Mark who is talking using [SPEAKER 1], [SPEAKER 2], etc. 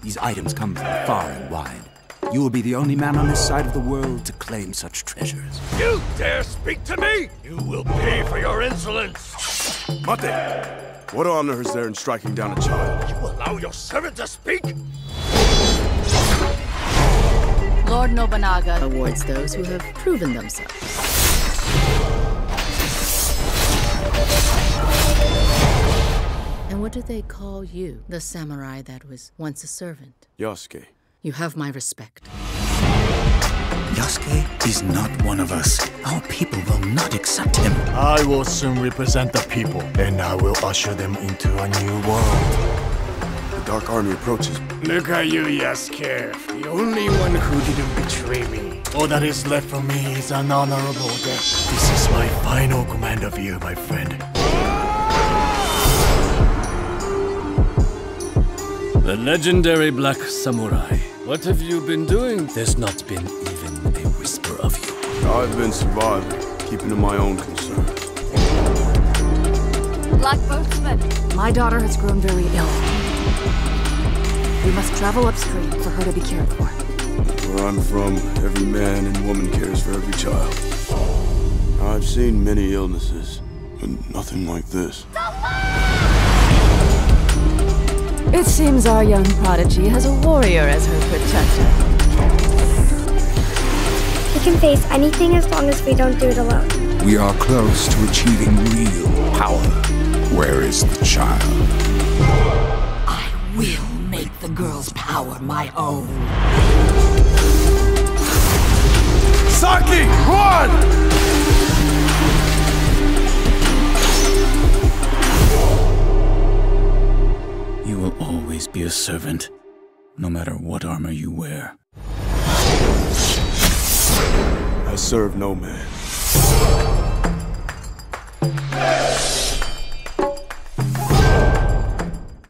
[SPEAKER 1] These items come from far and wide. You will be the only man on this side of the world to claim such treasures.
[SPEAKER 2] You dare speak to me? You will pay for your insolence!
[SPEAKER 3] Mate! What honor is there in striking down a child?
[SPEAKER 2] You allow your servant to speak?
[SPEAKER 4] Lord Nobunaga awards those who have proven themselves. And what do they call you, the samurai that was once a servant?
[SPEAKER 3] Yasuke.
[SPEAKER 4] You have my respect.
[SPEAKER 1] Yasuke is not one of us. Our people will not accept him.
[SPEAKER 5] I will soon represent the people, and I will usher them into a new world.
[SPEAKER 3] The Dark Army approaches.
[SPEAKER 5] Look at you, Yasuke. The only one who didn't betray me. All that is left for me is an honorable death. This is my final command of you, my friend.
[SPEAKER 6] The legendary Black Samurai. What have you been doing? There's not been even a whisper of you.
[SPEAKER 3] I've been surviving, keeping to my own concerns.
[SPEAKER 7] Black Boatman, my daughter has grown very ill. We must travel upstream for her to be cared for.
[SPEAKER 3] Where I'm from, every man and woman cares for every child. I've seen many illnesses, but nothing like this.
[SPEAKER 7] It seems our young prodigy has a warrior as her protector.
[SPEAKER 8] We can face anything as long as we don't do it alone.
[SPEAKER 9] We are close to achieving real power. Where is the child?
[SPEAKER 10] I will make the girl's power my own.
[SPEAKER 3] Saki, run!
[SPEAKER 1] You will always be a servant, no matter what armor you wear.
[SPEAKER 3] I serve no man.